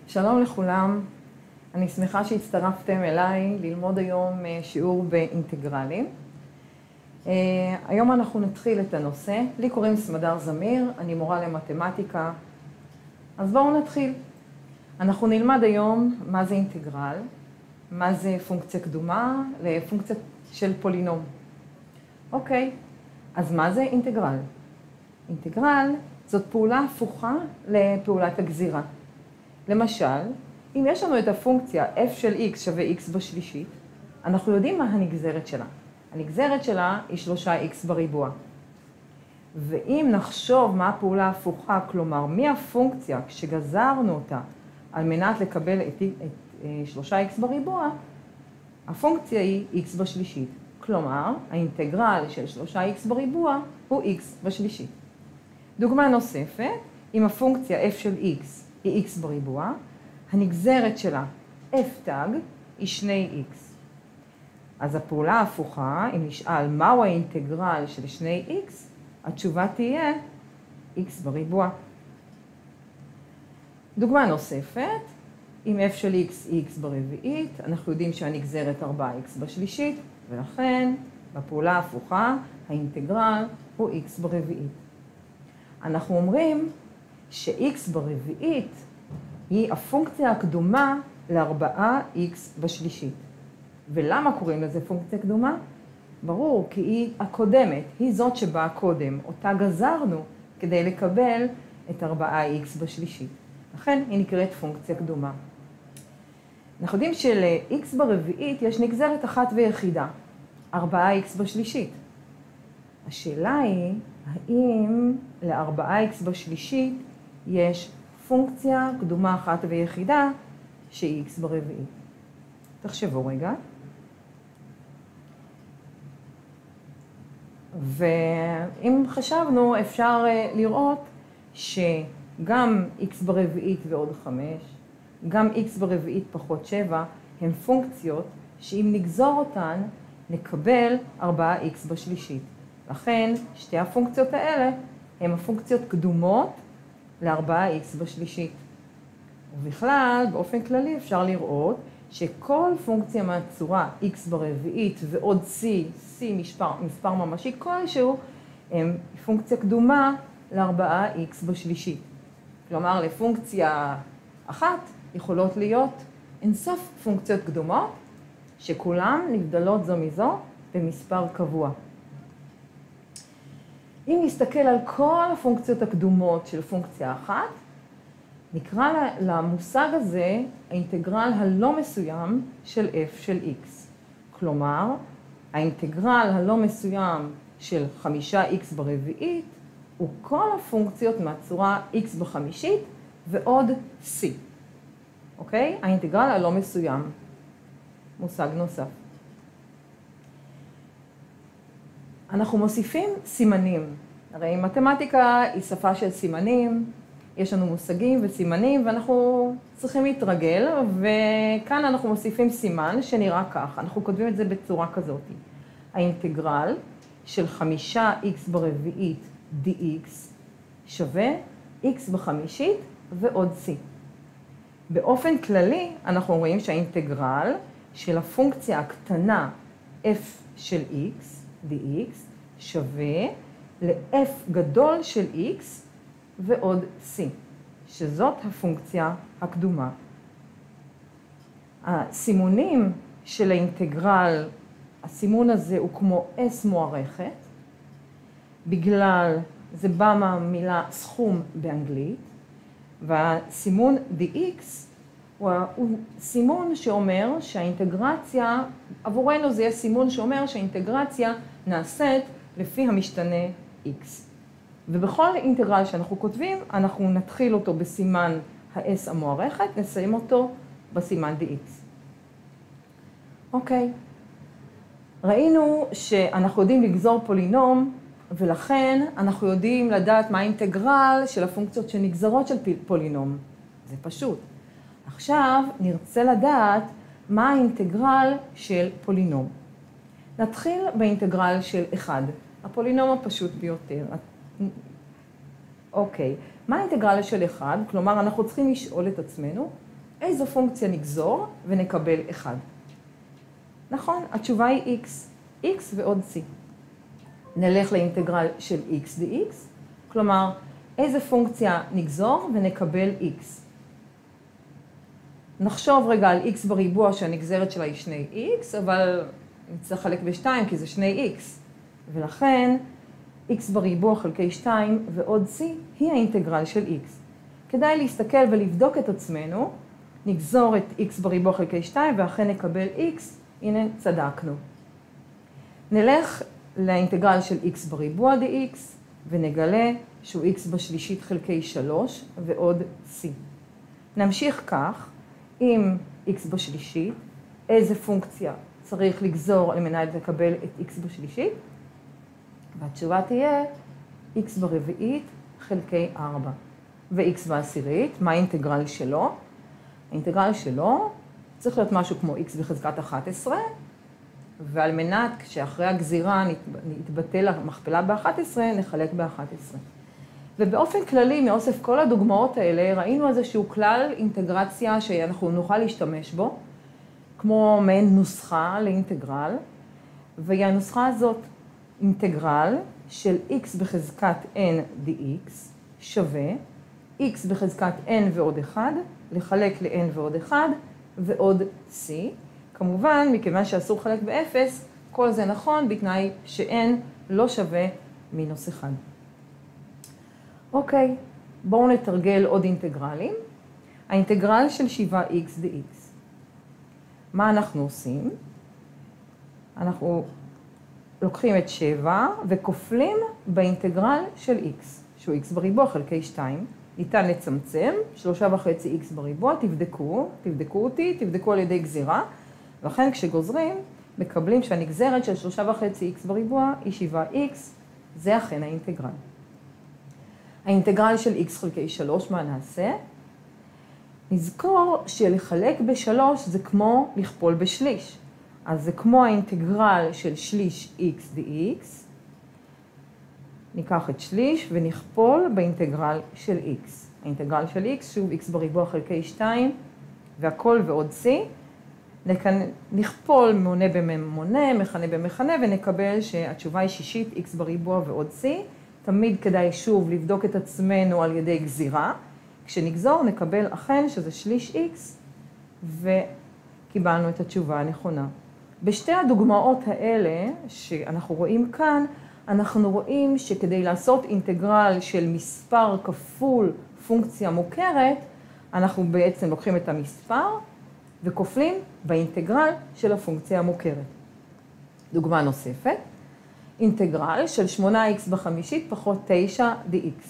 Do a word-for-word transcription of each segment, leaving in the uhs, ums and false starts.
שלום לכולם, אני שמחה שהצטרפתם אליי ללמוד היום שיעור באינטגרלים. היום אנחנו נתחיל את הנושא. לי קוראים סמדר זמיר, אני מורה למתמטיקה. אז בואו נתחיל. אנחנו נלמד היום מה זה אינטגרל, מה זה פונקציה קדומה לפונקציה של פולינום. אוקיי, אז מה זה אינטגרל? אינטגרל זאת פעולה הפוכה לפעולת הגזירה. למשל, אם יש לנו את הפונקציה f של x שווה x בשלישית, אנחנו יודעים מה הנגזרת שלה. הנגזרת שלה היא שלושה x בריבוע. ואם נחשוב מה הפעולה ההפוכה, כלומר, מי הפונקציה כשגזרנו אותה על מנת לקבל את, את שלושה x בריבוע, הפונקציה היא x בשלישית. כלומר, האינטגרל של שלושה x בריבוע הוא x בשלישית. דוגמה נוספת, אם הפונקציה f של x היא x בריבוע, הנגזרת שלה f תג היא שני x. אז הפעולה ההפוכה, אם נשאל מהו האינטגרל של שני x, התשובה תהיה x בריבוע. דוגמה נוספת, אם f של x היא x ברביעית, אנחנו יודעים שהנגזרת ארבע x בשלישית, ולכן בפעולה ההפוכה האינטגרל הוא x ברביעית. אנחנו אומרים ש-x ברביעית היא הפונקציה הקדומה ל-ארבע x בשלישית. ולמה קוראים לזה פונקציה קדומה? ברור, כי היא הקודמת, היא זאת שבאה קודם, אותה גזרנו כדי לקבל את ארבע x בשלישית. לכן היא נקראת פונקציה קדומה. אנחנו יודעים של-x ברביעית יש נגזרת אחת ויחידה, ארבע x בשלישית. השאלה היא, האם ל-ארבע x בשלישית יש פונקציה קדומה אחת ויחידה שהיא x ברביעית? תחשבו רגע. ואם חשבנו, אפשר לראות שגם x ברביעית ועוד חמש, גם x ברביעית פחות שבע, הן פונקציות שאם נגזור אותן, נקבל ארבע x בשלישית. לכן, שתי הפונקציות האלה הן הפונקציות קדומות ל-ארבע x בשלישית. ובכלל, באופן כללי אפשר לראות שכל פונקציה מהצורה x ברביעית ועוד c, c מספר, מספר ממשי כלשהו, הם פונקציה קדומה ל-ארבע x בשלישית. כלומר, לפונקציה אחת יכולות להיות אינסוף פונקציות קדומות, שכולן נבדלות זו מזו במספר קבוע. אם נסתכל על כל הפונקציות הקדומות של פונקציה אחת, נקרא למושג הזה האינטגרל הלא מסוים של f של x. כלומר, האינטגרל הלא מסוים של חמישה x ברביעית הוא כל הפונקציות מהצורה x בחמישית ועוד c. אוקיי? האינטגרל הלא מסוים. מושג נוסף. אנחנו מוסיפים סימנים. הרי מתמטיקה היא שפה של סימנים, יש לנו מושגים וסימנים, ואנחנו צריכים להתרגל, וכאן אנחנו מוסיפים סימן שנראה כך. אנחנו כותבים את זה בצורה כזאת. האינטגרל של חמישה x ברביעית dx שווה x בחמישית ועוד c. באופן כללי אנחנו רואים שהאינטגרל של הפונקציה הקטנה f של x, dx, שווה ל-f גדול של x ועוד c, שזאת הפונקציה הקדומה. הסימונים של האינטגרל, הסימון הזה הוא כמו s מוערכת, בגלל זה בא מהמילה סכום באנגלית, והסימון dx הוא, הוא סימון שאומר שהאינטגרציה, עבורנו זה יהיה סימון שאומר שהאינטגרציה נעשית לפי המשתנה x. ובכל אינטגרל שאנחנו כותבים, אנחנו נתחיל אותו בסימן ה-s המוערכת, נסיים אותו בסימן dx. אוקיי. ראינו שאנחנו יודעים לגזור פולינום, ולכן אנחנו יודעים לדעת מה האינטגרל של הפונקציות שנגזרות של פולינום. זה פשוט. עכשיו נרצה לדעת מה האינטגרל של פולינום. נתחיל באינטגרל של אחד, הפולינום הפשוט ביותר. אוקיי, מה האינטגרל של אחד? כלומר, אנחנו צריכים לשאול את עצמנו, איזו פונקציה נגזור ונקבל אחד. נכון, התשובה היא x, x ועוד c. נלך לאינטגרל של x dx, כלומר, איזה פונקציה נגזור ונקבל x. נחשוב רגע על x בריבוע שהנגזרת שלה היא שני x, אבל נצטרך לחלק בשתיים כי זה שני x. ולכן, x בריבוע חלקי שתיים ועוד c היא האינטגרל של x. כדאי להסתכל ולבדוק את עצמנו, נגזור את x בריבוע חלקי שתיים ואכן נקבל x, הנה צדקנו. נלך לאינטגרל של x בריבוע dx ונגלה שהוא x בשלישית חלקי שלוש ועוד c. נמשיך כך, עם x בשלישית, איזה פונקציה צריך לגזור על מנת לקבל את x בשלישית? והתשובה תהיה x ברביעית חלקי ארבע. ו-x בעשירית, מה האינטגרל שלו? האינטגרל שלו צריך להיות משהו כמו x בחזקת אחת עשרה, ועל מנת שאחרי הגזירה נתבטל המכפלה ב-אחת עשרה, נחלק ב-אחת עשרה. ובאופן כללי, מאוסף כל הדוגמאות האלה, ראינו איזשהו כלל אינטגרציה שאנחנו נוכל להשתמש בו, כמו מעין נוסחה לאינטגרל, והיא הנוסחה הזאת אינטגרל של x בחזקת n dx שווה x בחזקת n ועוד אחד, לחלק ל-n ועוד אחד ועוד c. כמובן, מכיוון שאסור לחלק באפס, כל זה נכון בתנאי ש-n לא שווה מינוס אחד. אוקיי, בואו נתרגל עוד אינטגרלים. האינטגרל של שבעה x dx. מה אנחנו עושים? אנחנו לוקחים את שבע וכופלים באינטגרל של x, שהוא x בריבוע חלקי שתיים. ניתן לצמצם, שלושה וחצי x בריבוע, תבדקו, תבדקו אותי, תבדקו על ידי גזירה. ולכן כשגוזרים, מקבלים שהנגזרת של שלושה וחצי x בריבוע היא שבעה x, זה אכן האינטגרל. האינטגרל של x חלקי שלוש, מה נעשה? נזכור שלחלק בשלוש זה כמו לכפול בשליש. אז זה כמו האינטגרל של שליש x dx. ניקח את שליש ונכפול באינטגרל של x. האינטגרל של x, שוב x בריבוע חלקי שתיים, והכל ועוד c. נכפול מונה במונה, מכנה במכנה, ונקבל שהתשובה היא שישית x בריבוע ועוד c. תמיד כדאי שוב לבדוק את עצמנו על ידי גזירה. כשנגזור נקבל אכן שזה שליש x, וקיבלנו את התשובה הנכונה. בשתי הדוגמאות האלה שאנחנו רואים כאן, אנחנו רואים שכדי לעשות אינטגרל של מספר כפול פונקציה מוכרת, אנחנו בעצם לוקחים את המספר וכופלים באינטגרל של הפונקציה המוכרת. דוגמה נוספת, אינטגרל של שמונה x בחמישית פחות תשע dx.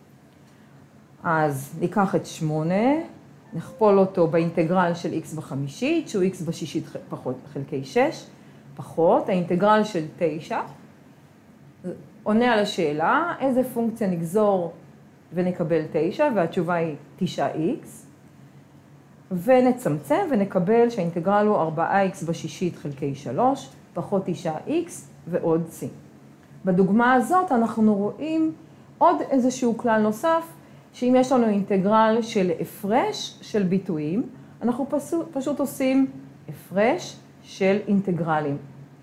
אז ניקח את שמונה, נכפול אותו באינטגרל של x בחמישית, שהוא x בשישית פחות חלקי שש, פחות האינטגרל של תשע. עונה על השאלה, איזה פונקציה נגזור ונקבל תשע, והתשובה היא תשע x. ונצמצם ונקבל שהאינטגרל הוא ארבע x בשישית חלקי שלוש, פחות תשע x ועוד c. בדוגמה הזאת אנחנו רואים עוד איזשהו כלל נוסף, שאם יש לנו אינטגרל של הפרש של ביטויים, אנחנו פשוט, פשוט עושים הפרש של אינטגרלים.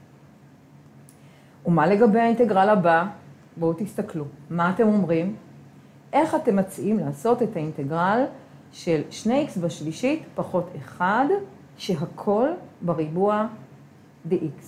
ומה לגבי האינטגרל הבא? בואו תסתכלו. מה אתם אומרים? איך אתם מציעים לעשות את האינטגרל של שני x בשלישית פחות אחד, שהכל בריבוע dx?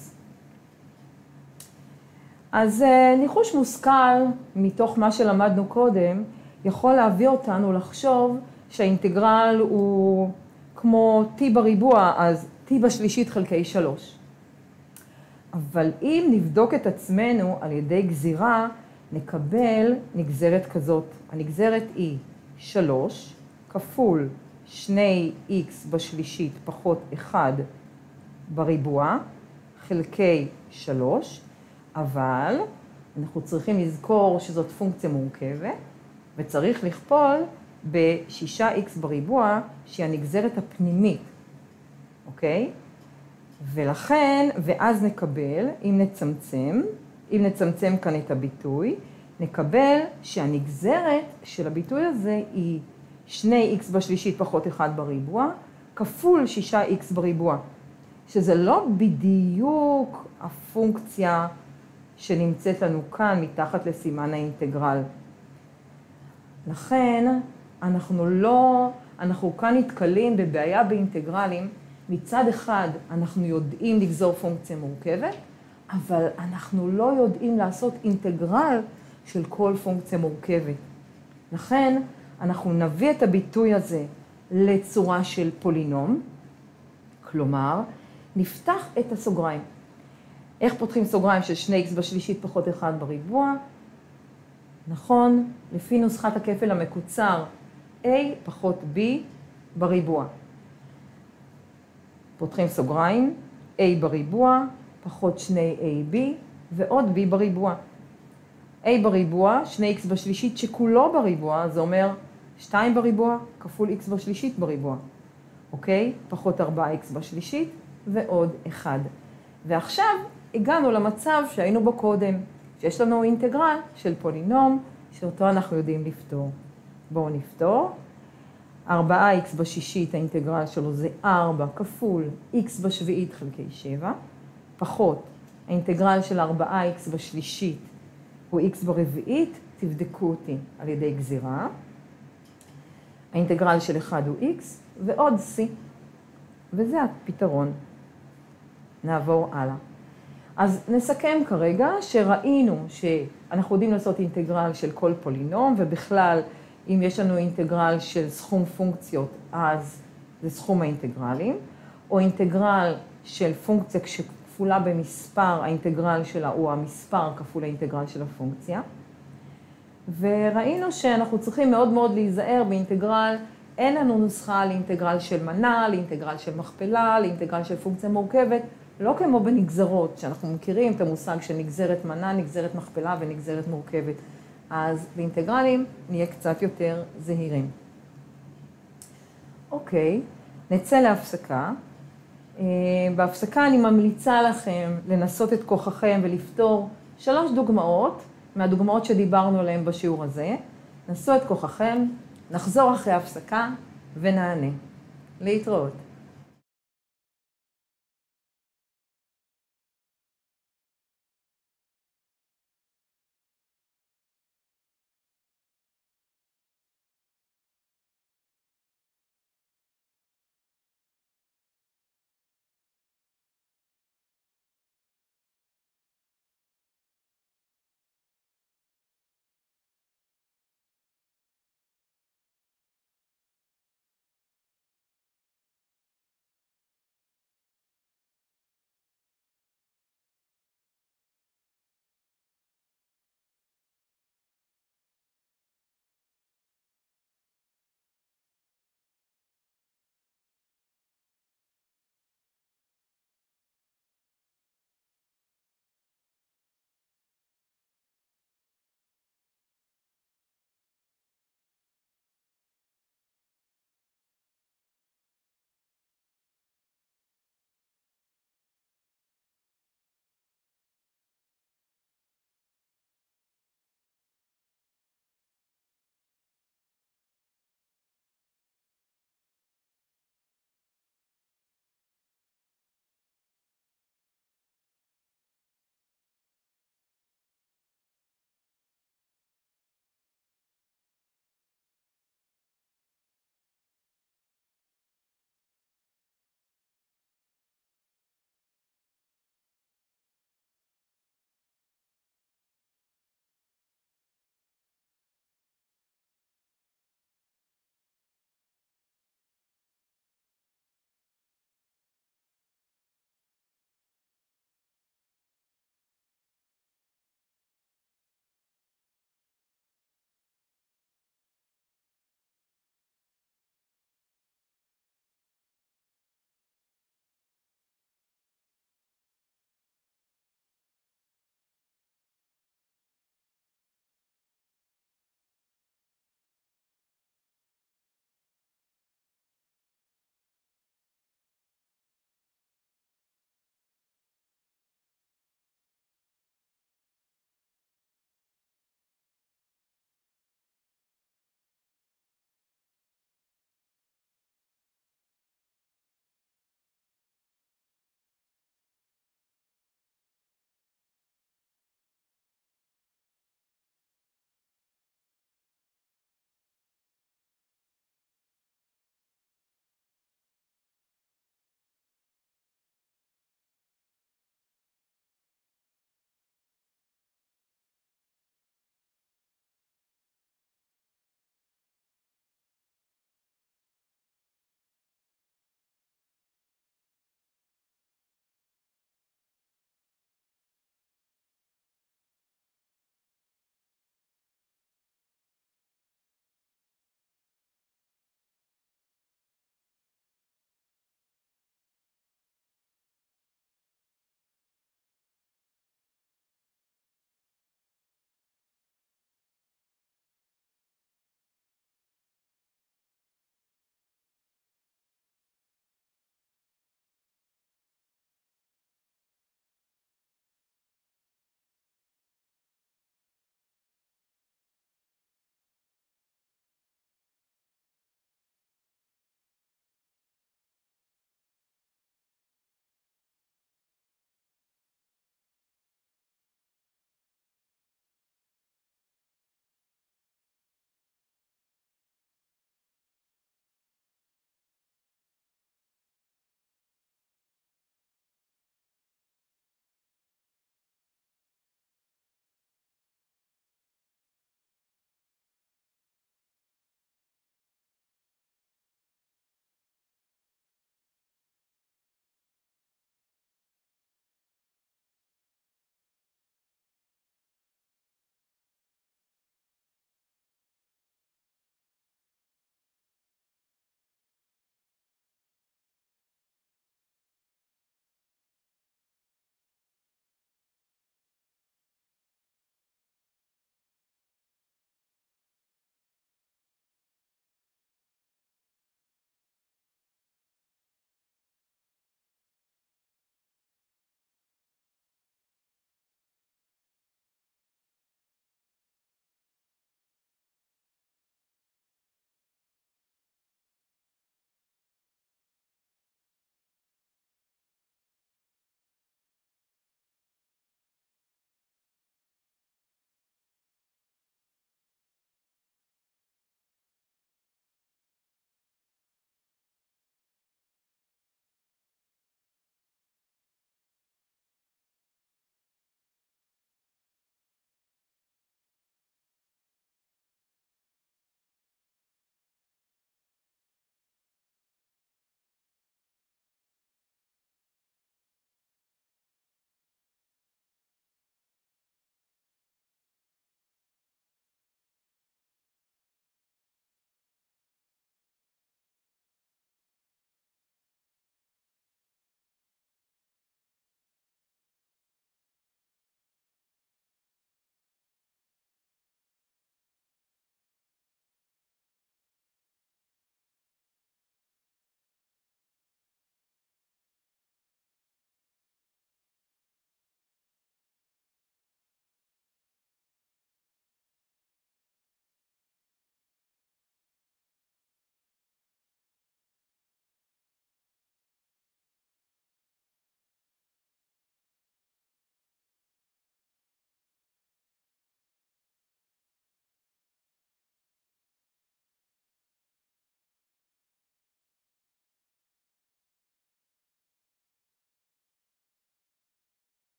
אז ניחוש מושכל מתוך מה שלמדנו קודם, יכול להביא אותנו לחשוב שהאינטגרל הוא כמו t בריבוע, אז t בשלישית חלקי שלוש. אבל אם נבדוק את עצמנו על ידי גזירה, נקבל נגזרת כזאת. הנגזרת היא שלוש כפול שני x בשלישית פחות אחד בריבוע חלקי שלוש, אבל אנחנו צריכים לזכור שזאת פונקציה מורכבת, וצריך לכפול ב-שישה x בריבוע, שהיא הנגזרת הפנימית, אוקיי? ולכן, ואז נקבל, אם נצמצם, אם נצמצם כאן את הביטוי, נקבל שהנגזרת של הביטוי הזה היא שני איקס בשלישית פחות אחד בריבוע, כפול שישה איקס בריבוע, שזה לא בדיוק הפונקציה שנמצאת לנו כאן מתחת לסימן האינטגרל. לכן אנחנו לא, אנחנו כאן נתקלים בבעיה באינטגרלים. מצד אחד אנחנו יודעים לגזור פונקציה מורכבת, אבל אנחנו לא יודעים לעשות אינטגרל של כל פונקציה מורכבת. לכן אנחנו נביא את הביטוי הזה לצורה של פולינום, כלומר, נפתח את הסוגריים. איך פותחים סוגריים של שני איקס בשלישית פחות אחד בריבוע? נכון, לפי נוסחת הכפל המקוצר, a פחות b בריבוע. פותחים סוגריים, a בריבוע פחות שני איי בי ועוד b בריבוע. a בריבוע, שני איקס בשלישית שכולו בריבוע, זה אומר שתיים בריבוע כפול x בשלישית בריבוע. אוקיי? פחות ארבע איקס בשלישית ועוד אחד. ועכשיו הגענו למצב שהיינו בו קודם, שיש לנו אינטגרל של פולינום, שאותו אנחנו יודעים לפתור. בואו נפתור. ארבע איקס בשישית, האינטגרל שלו זה ארבע כפול x בשביעית חלקי שבע, פחות האינטגרל של ארבע איקס בשלישית הוא x ברביעית, תבדקו אותי על ידי גזירה. האינטגרל של אחד הוא x ועוד c, וזה הפתרון. נעבור הלאה. אז נסכם כרגע שראינו שאנחנו יודעים לעשות אינטגרל של כל פולינום, ובכלל אם יש לנו אינטגרל של סכום פונקציות, אז זה סכום האינטגרלים, או אינטגרל של פונקציה כשכפולה במספר, האינטגרל שלה הוא המספר כפול האינטגרל של הפונקציה. וראינו שאנחנו צריכים מאוד מאוד להיזהר באינטגרל, אין לנו נוסחה לאינטגרל של מנה, לאינטגרל של מכפלה, לאינטגרל של פונקציה מורכבת, לא כמו בנגזרות, שאנחנו מכירים את המושג של נגזרת מנה, נגזרת מכפלה ונגזרת מורכבת. אז באינטגרלים נהיה קצת יותר זהירים. אוקיי, נצא להפסקה. בהפסקה אני ממליצה לכם לנסות את כוחכם ולפתור שלוש דוגמאות מהדוגמאות שדיברנו עליהן בשיעור הזה. נסו את כוחכם, נחזור אחרי ההפסקה ונענה. להתראות.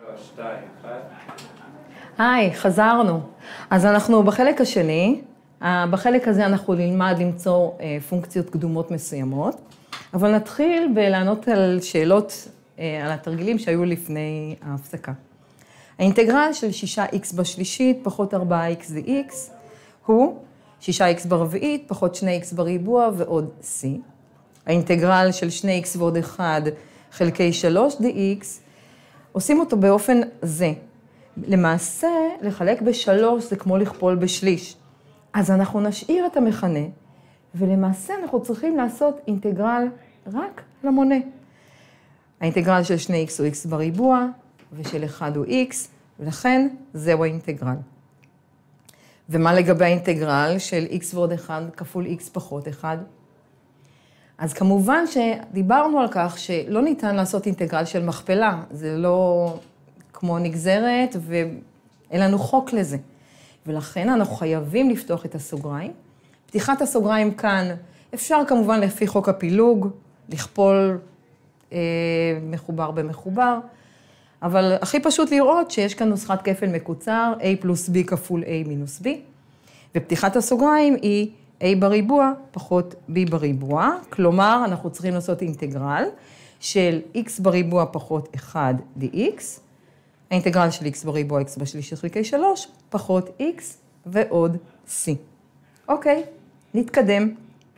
שתיים, אחד. היי, חזרנו. אז אנחנו בחלק השני, בחלק הזה אנחנו נלמד למצוא פונקציות קדומות מסוימות, אבל נתחיל בלענות על שאלות, על התרגילים שהיו לפני ההפסקה. האינטגרל של שישה איקס בשלישית פחות ארבעה איקס dx הוא שישה איקס ברביעית פחות שני איקס בריבוע ועוד c. האינטגרל של שני איקס ועוד אחד חלקי שלוש dx, עושים אותו באופן זה. למעשה, לחלק בשלוש זה כמו לכפול בשליש. אז אנחנו נשאיר את המכנה, ולמעשה אנחנו צריכים לעשות אינטגרל רק למונה. האינטגרל של שני איקס הוא x בריבוע, ושל אחד הוא x, ולכן זהו האינטגרל. ומה לגבי האינטגרל של x ועוד אחד כפול x פחות אחד? אז כמובן שדיברנו על כך שלא ניתן לעשות אינטגרל של מכפלה, זה לא כמו נגזרת ואין לנו חוק לזה. ולכן אנחנו חייבים לפתוח את הסוגריים. פתיחת הסוגריים כאן אפשר כמובן לפי חוק הפילוג, לכפול אה, מחובר במחובר, אבל הכי פשוט לראות שיש כאן נוסחת כפל מקוצר, a פלוס b כפול a מינוס b, ופתיחת הסוגריים היא a בריבוע פחות b בריבוע, כלומר אנחנו צריכים לעשות אינטגרל של x בריבוע פחות אחד dx, האינטגרל של x בריבוע x בשלישית חלקי שלוש פחות x ועוד c. אוקיי, נתקדם.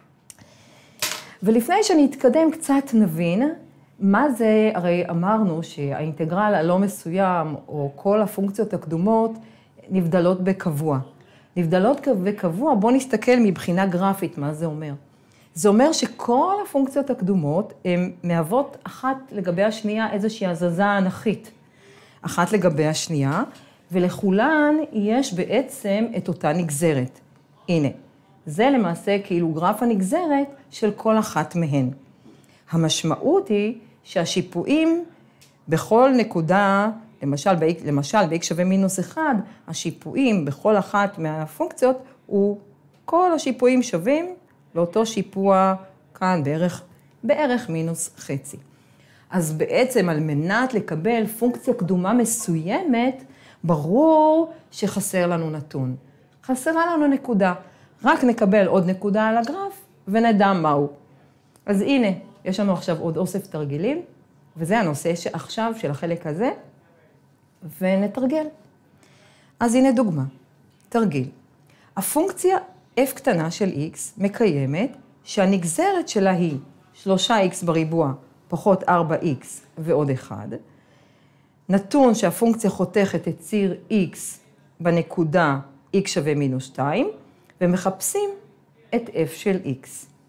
ולפני שנתקדם קצת נבין, מה זה, הרי אמרנו שהאינטגרל הלא מסוים, או כל הפונקציות הקדומות, נבדלות בקבוע. נבדלות בקבוע, בואו נסתכל מבחינה גרפית מה זה אומר. זה אומר שכל הפונקציות הקדומות הן מהוות אחת לגבי השנייה איזושהי הזזה אנכית. אחת לגבי השנייה, ולכולן יש בעצם את אותה נגזרת. הנה, זה למעשה כאילו גרף הנגזרת של כל אחת מהן. המשמעות היא שהשיפועים בכל נקודה, למשל, למשל ב-x שווה מינוס אחד, השיפועים בכל אחת מהפונקציות, הוא כל השיפועים שווים לאותו שיפוע כאן בערך, בערך מינוס חצי. אז בעצם על מנת לקבל פונקציה קדומה מסוימת, ברור שחסר לנו נתון. חסרה לנו נקודה. רק נקבל עוד נקודה על הגרף ונדע מהו. אז הנה, יש לנו עכשיו עוד אוסף תרגילים, וזה הנושא שעכשיו של החלק הזה, ונתרגל. אז הנה דוגמה, תרגיל. הפונקציה f קטנה של x מקיימת שהנגזרת שלה היא שלוש איקס בריבוע פחות ארבע איקס ועוד אחד, נתון שהפונקציה חותכת את ציר x בנקודה x שווה מינוס שתיים, ומחפשים את f של x.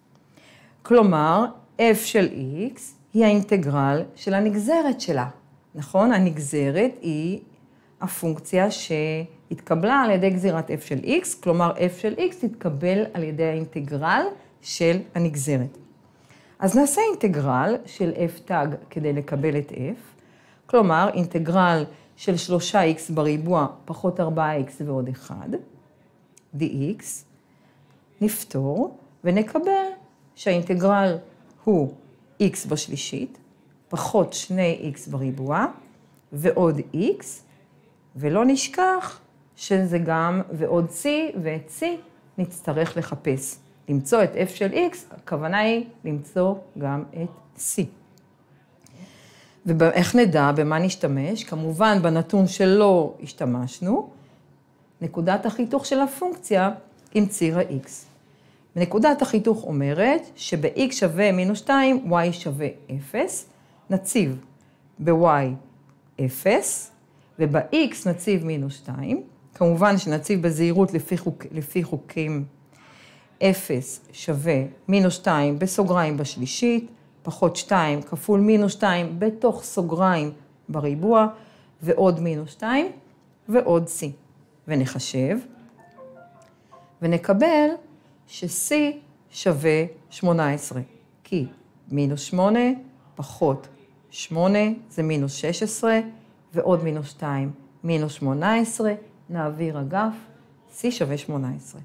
כלומר, f של x היא האינטגרל של הנגזרת שלה. נכון? הנגזרת היא הפונקציה שהתקבלה על ידי גזירת f של x, כלומר f של x תתקבל על ידי האינטגרל של הנגזרת. אז נעשה אינטגרל של f תג כדי לקבל את f, כלומר אינטגרל של שלוש איקס בריבוע פחות ארבע איקס ועוד אחד, dx, נפתור ונקבל שהאינטגרל הוא x בשלישית, פחות שני איקס בריבוע ועוד x, ולא נשכח שזה גם ועוד c, ואת c נצטרך לחפש. למצוא את f של x, הכוונה היא למצוא גם את c. ואיך נדע, במה נשתמש? כמובן בנתון שלא השתמשנו, נקודת החיתוך של הפונקציה עם ציר ה-x. ונקודת החיתוך אומרת שב-x שווה מינוס שתיים, y שווה אפס, נציב ב-y אפס, וב-x נציב מינוס שתיים, כמובן שנציב בזהירות לפי, חוק, לפי חוקים אפס שווה מינוס שתיים בסוגריים בשלישית, פחות שתיים כפול מינוס שתיים בתוך סוגריים בריבוע, ועוד מינוס שתיים ועוד c. ונחשב, ונקבל ש-c שווה שמונה עשרה, כי מינוס שמונה פחות שמונה זה מינוס שש עשרה, ועוד מינוס שתיים, מינוס שמונה עשרה, נעביר אגף, c שווה שמונה עשרה.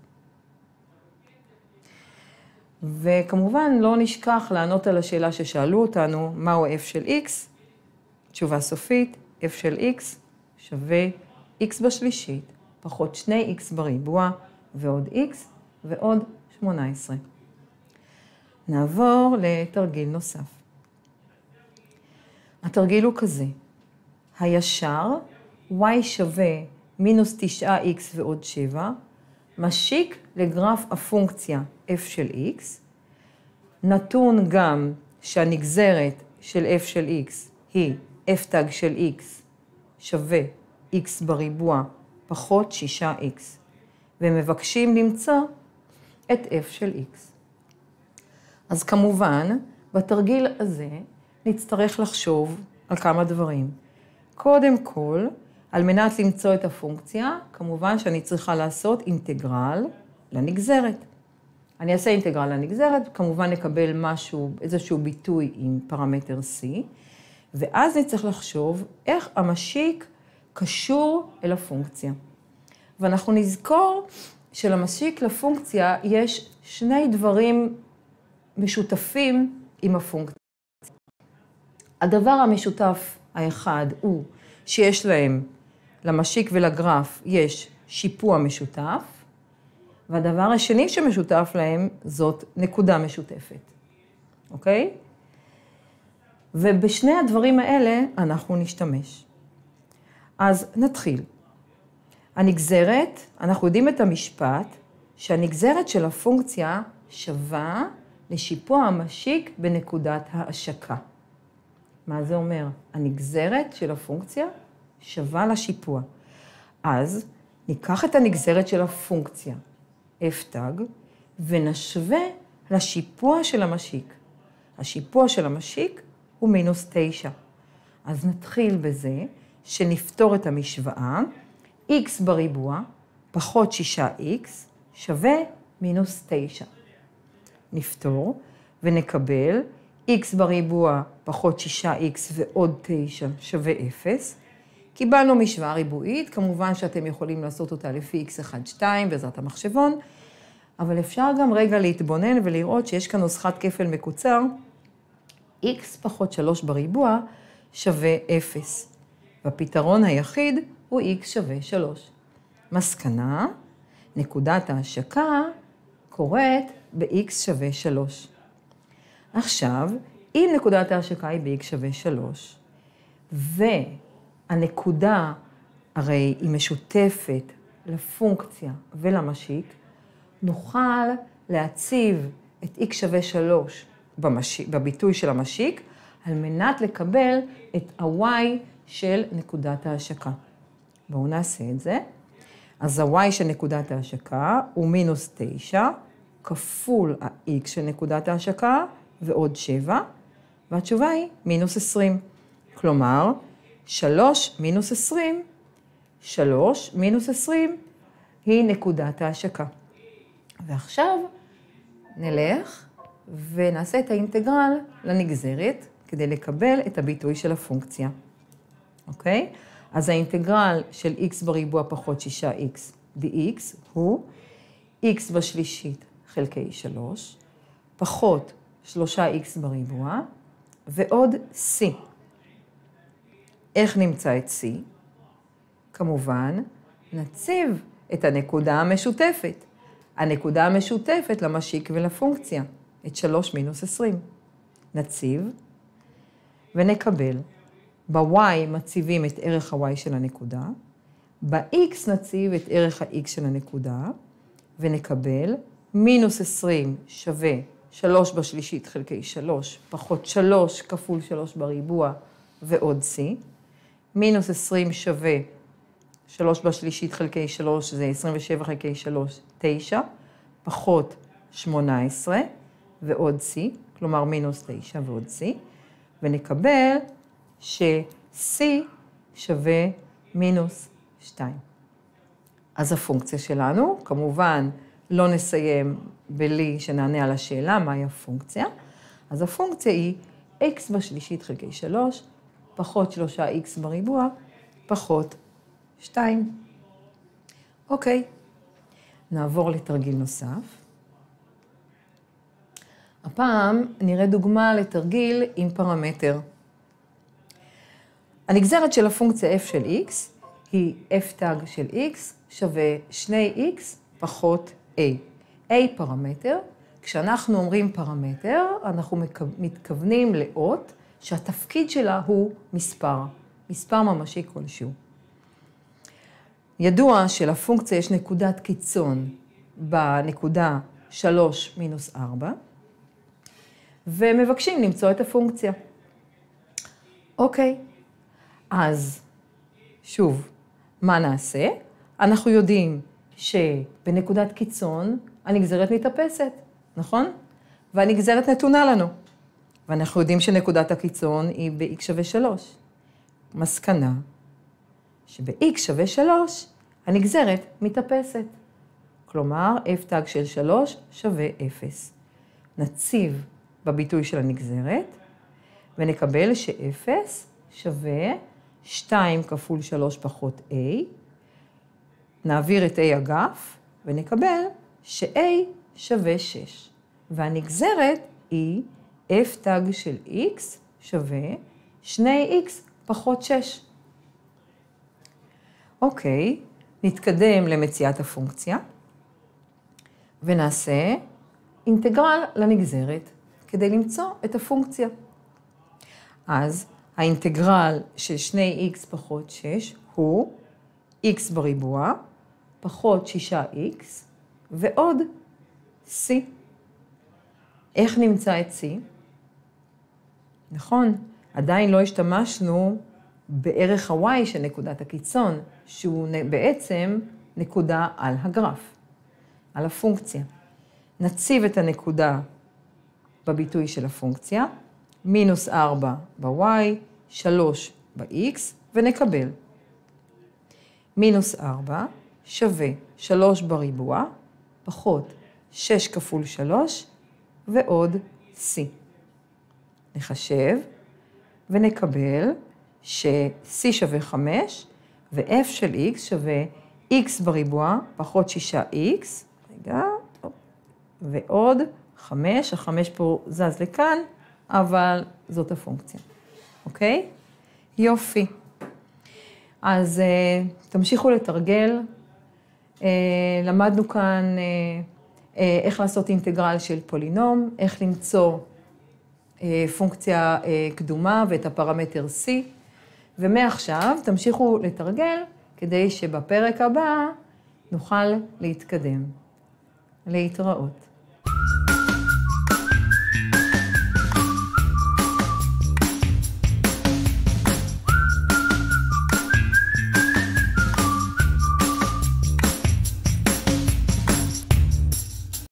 וכמובן לא נשכח לענות על השאלה ששאלו אותנו, מהו f של x? תשובה סופית, f f של x שווה x בשלישית, פחות שני x בריבוע, ועוד x, ועוד שמונה עשרה. נעבור לתרגיל נוסף. התרגיל הוא כזה, הישר y שווה מינוס תשע x ועוד שבע, משיק לגרף הפונקציה f של x, נתון גם שהנגזרת של f של x היא f תג של x שווה x בריבוע פחות שישה x, ומבקשים למצוא את f של x. אז כמובן, בתרגיל הזה נצטרך לחשוב על כמה דברים. קודם כל, על מנת למצוא את הפונקציה, כמובן שאני צריכה לעשות אינטגרל לנגזרת. אני אעשה אינטגרל לנגזרת, כמובן נקבל משהו, איזשהו ביטוי עם פרמטר C, ואז נצטרך לחשוב איך המשיק קשור אל הפונקציה. ואנחנו נזכור שלמשיק לפונקציה יש שני דברים משותפים עם הפונקציה. הדבר המשותף האחד הוא שיש להם, למשיק ולגרף, יש שיפוע משותף, והדבר השני שמשותף להם זאת נקודה משותפת, אוקיי? ובשני הדברים האלה אנחנו נשתמש. אז נתחיל. הנגזרת, אנחנו יודעים את המשפט, שהנגזרת של הפונקציה שווה לשיפוע המשיק בנקודת ההשקה. מה זה אומר? הנגזרת של הפונקציה שווה לשיפוע. אז ניקח את הנגזרת של הפונקציה, f תג, ונשווה לשיפוע של המשיק. השיפוע של המשיק הוא מינוס תשע. אז נתחיל בזה שנפתור את המשוואה, x בריבוע פחות שישה x שווה מינוס תשע. נפתור ונקבל x בריבוע פחות שישה x ועוד תשע שווה אפס. קיבלנו משוואה ריבועית, כמובן שאתם יכולים לעשות אותה לפי x אחת שתיים בעזרת המחשבון, אבל אפשר גם רגע להתבונן ולראות שיש כאן נוסחת כפל מקוצר, x פחות שלוש בריבוע שווה אפס. והפתרון היחיד הוא x שווה שלוש. מסקנה, נקודת ההשקה קורית ב-x שווה שלוש. עכשיו, אם נקודת ההשקה היא ב-x שווה שלוש, והנקודה הרי היא משותפת לפונקציה ולמשיק, נוכל להציב את x שווה שלוש במשיק, בביטוי של המשיק, על מנת לקבל את ה-y של נקודת ההשקה. בואו נעשה את זה. אז ה-y של נקודת ההשקה הוא מינוס תשע, כפול ה-x של נקודת ההשקה, ועוד שבע, והתשובה היא מינוס עשרים. כלומר, שלוש מינוס עשרים, שלוש מינוס עשרים היא נקודת ההשקה. ועכשיו נלך ונעשה את האינטגרל לנגזרת, כדי לקבל את הביטוי של הפונקציה. אוקיי? אז האינטגרל של x בריבוע פחות שישה x dx הוא x בשלישית חלקי שלוש, פחות שלושה x בריבוע, ועוד c. איך נמצא את c? כמובן, נציב את הנקודה המשותפת. הנקודה המשותפת למשיק ולפונקציה, את שלוש מינוס עשרים. נציב ונקבל. ב-y מציבים את ערך ה-y של הנקודה, ב-x נציב את ערך ה-x של הנקודה, ונקבל מינוס עשרים שווה שלוש בשלישית חלקי שלוש, פחות שלוש כפול שלוש בריבוע ועוד c. מינוס עשרים שווה שלוש בשלישית חלקי שלוש, זה עשרים ושבע חלקי שלוש, תשע, פחות שמונה עשרה ועוד c, כלומר מינוס תשע ועוד c, ונקבל ש-c שווה מינוס שתיים. אז הפונקציה שלנו, כמובן לא נסיים בלי שנענה על השאלה מהי הפונקציה, אז הפונקציה היא x בשלישית חלקי שלוש, פחות שלושה x בריבוע, פחות שתיים. אוקיי, נעבור לתרגיל נוסף. הפעם נראה דוגמה לתרגיל עם פרמטר. הנגזרת של הפונקציה f של x היא f תג של x שווה שני x פחות a. a פרמטר, כשאנחנו אומרים פרמטר, אנחנו מתכוונים לאות שהתפקיד שלה הוא מספר, מספר ממשי כלשהו. ידוע שלפונקציה יש נקודת קיצון בנקודה שלוש מינוס ארבע, ומבקשים למצוא את הפונקציה. אוקיי, אז שוב, מה נעשה? אנחנו יודעים שבנקודת קיצון הנגזרת מתאפסת, נכון? והנגזרת נתונה לנו. ואנחנו יודעים שנקודת הקיצון היא ב-x שווה שלוש. מסקנה שב-x שווה שלוש, הנגזרת מתאפסת. כלומר, f תג של שלוש שווה אפס. נציב בביטוי של הנגזרת, ונקבל ש-אפס שווה שתיים כפול שלוש פחות a. נעביר את a אגף, ונקבל ש-a שווה שש. והנגזרת היא f תג של x שווה שני x פחות שש. אוקיי, נתקדם למציאת הפונקציה, ונעשה אינטגרל לנגזרת כדי למצוא את הפונקציה. אז האינטגרל של שני x פחות שש הוא x בריבוע פחות שישה x ועוד c. איך נמצא את c? נכון, עדיין לא השתמשנו בערך ה-y של נקודת הקיצון, שהוא בעצם נקודה על הגרף, על הפונקציה. נציב את הנקודה בביטוי של הפונקציה, מינוס ארבע ב-y, שלוש ב-x, ונקבל. מינוס ארבע שווה שלוש בריבוע, פחות שש כפול שלוש, ועוד c. נחשב ונקבל ש-c שווה חמש, ו-f של x שווה x בריבוע, פחות שישה x, רגע, ועוד חמש, החמש פה זז לכאן, אבל זאת הפונקציה, אוקיי? יופי. אז uh, תמשיכו לתרגל. Uh, למדנו כאן uh, uh, איך לעשות אינטגרל של פולינום, איך למצוא uh, פונקציה uh, קדומה ואת הפרמטר c, ומעכשיו תמשיכו לתרגל כדי שבפרק הבא נוכל להתקדם. להתראות.